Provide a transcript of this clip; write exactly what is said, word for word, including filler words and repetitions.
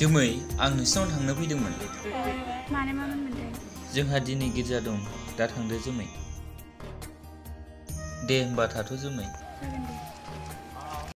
जोमै आं नोंसिनाव थांनो फैदोंमोन। मानो मामोन मोनदों? जोंहा दिनै गिर्जा दं, दा थांदो जोमै। दे होमबा थाथ' जोमै। जागोन दे।